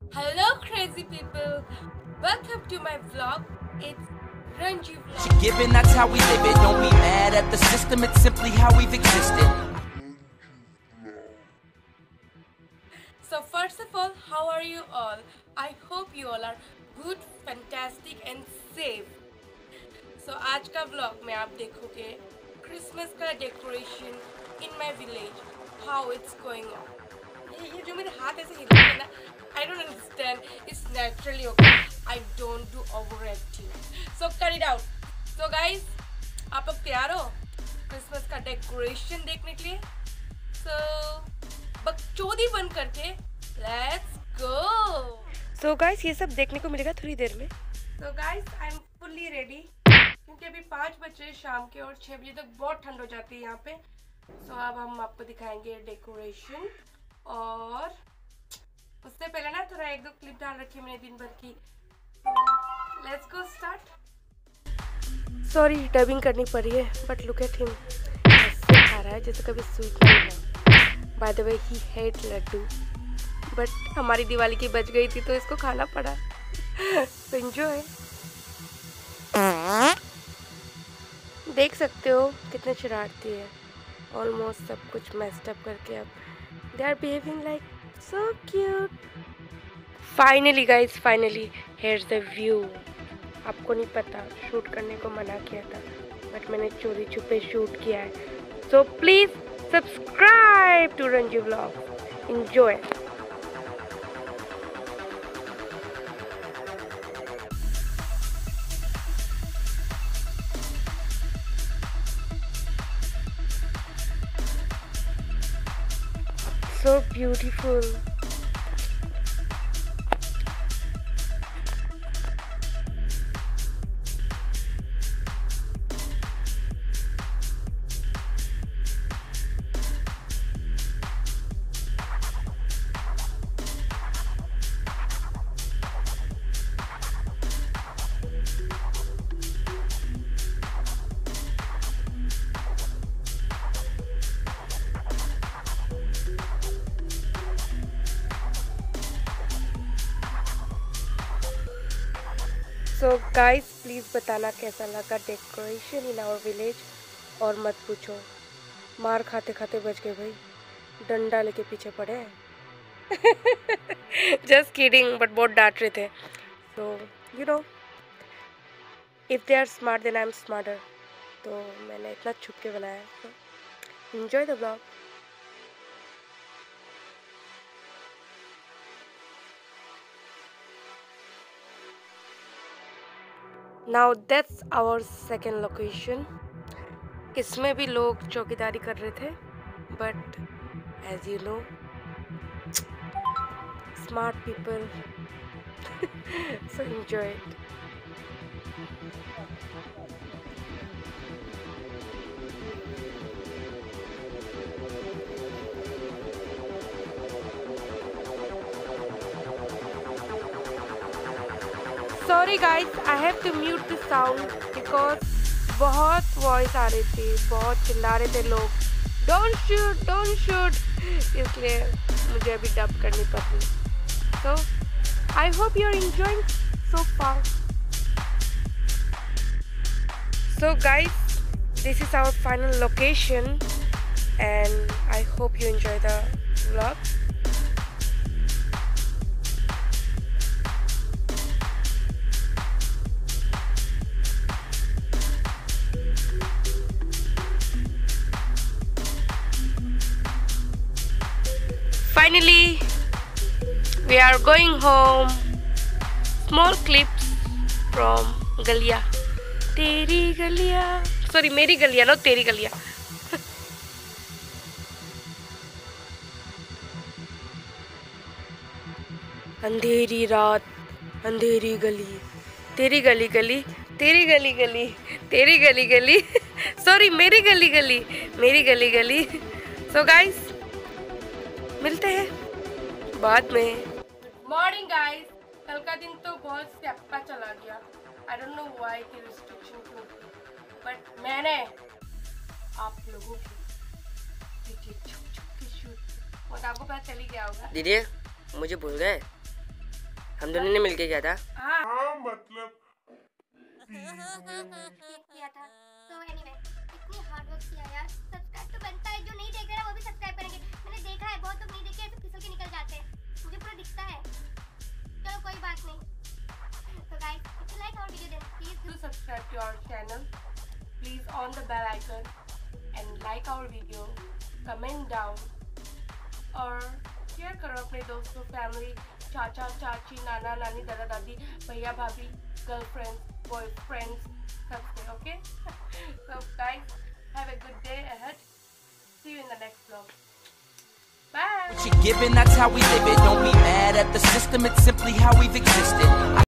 Hello crazy people, welcome to my vlog. It's Ranji She vlog. giving, that's how we live it. Don't be mad at the system, it's simply how we've existed. So first of all, how are you all? I hope you all are good, fantastic and safe. So आज का vlog में आप देखोगे Christmas का decoration in my village, how it's going on. ये जो मेरे हाथ ऐसे हिल रहे हैं ना, I don't understand. It's naturally okay. I don't do overacting. So cut it out. So guys, आप लोग तैयार हो क्रिसमस का डेकोरेशन देखने के लिए? So बकचोदी बंद करके let's go. So guys, ये सब देखने को मिलेगा थोड़ी देर में. So guys, I'm fully ready. क्योंकि अभी 5 बज रहे शाम के और 6 बजे तक बहुत ठंड हो जाती है यहाँ पे. So अब हम आपको दिखाएंगे डेकोरेशन और उससे पहले ना थोड़ा एक दो क्लिप डाल रखी है मैंने दिन भर की. Let's go start. Sorry dubbing करनी पड़ी है बट लुक एट हिम, ऐसे खा रहा है जैसे कभी स्वीट नहीं है. By the way he hate laddu but हमारी दिवाली की बच गई थी तो इसको खाना पड़ा. तो एंजॉय. देख सकते हो कितने शरारती है. ऑलमोस्ट सब कुछ मेस्ड अप करके अब they are behaving like so cute. Finally guys, finally here's the view. आपको नहीं पता, शूट करने को मना किया था बट मैंने चोरी छुपे शूट किया है. So please subscribe to Ranju vlog. Enjoy. So beautiful. So guys please बताना कैसा लगा डेकोरेशन इन आवर विलेज. और मत पूछो, मार खाते खाते बच गए भाई. डंडा लेके पीछे पड़े हैं. जस्ट किडिंग बट बहुत डांट रहे थे. So you know if they are smart then I am smarter. तो मैंने इतना छुप के बनाया. So enjoy the blog. Now that's our second location. इसमें भी लोग चौकीदारी कर रहे थे but as you know smart people. So enjoy it. Sorry guys, I have to mute the sound because बहुत वॉइस आ रही थी, बहुत चिल्ला रहे थे लोग, डोंट शूट डोंट शूट. इसलिए मुझे अभी डब करनी पड़ी. So I hope you are enjoying so far. So guys, this is our final location and I hope you enjoy the vlog. Finally, we are going home. Small clips from गलिया. तेरी गलिया, sorry मेरी गलिया, no तेरी गलिया. अंधेरी रात, अंधेरी गली, तेरी गली गली, तेरी गली गली, तेरी गली गली. सॉरी मेरी गली गली, मेरी गली गली. सो गाइस, मिलते हैं बाद में. Good morning guys. कल का दिन तो बहुत स्यापा चला गया. आई डोंट नो व्हाई की रिस्ट्रिक्शन क्यों थी बट मैंने आप लोगों की छुप छुप के शूट. और आपको पता चल ही गया होगा. दीदी मुझे भूल गए. हम दोनों ने मिलके किया था। हाँ मतलब किया था। तो एनीवे इतनी हार्ड वर्क किया यार, सब्सक्राइब तो बनता है, जो नहीं देख रहा है वो भी सब्सक्राइब करेंगे। मैंने देखा है बहुत लोग नहीं देखे ऐसे फिसल के निकल जाते हैं, मुझे पूरा दिखता है। चलो कोई बात नहीं। तो guys if you like our video then please do subscribe to our channel. Please on the bell icon and like our video. Comment down और शेयर करो अपने दोस्तों, फैमिली, चाचा चाची, नाना नानी, दादा दादी, भैया भाभी, गर्लफ्रेंड्स, बॉयफ्रेंड्स, सबसे. Okay? So guys, have a good day ahead. See you in the next vlog. Bye. What you're given, that's how we live it. Don't be mad at the system, it's simply how we've existed.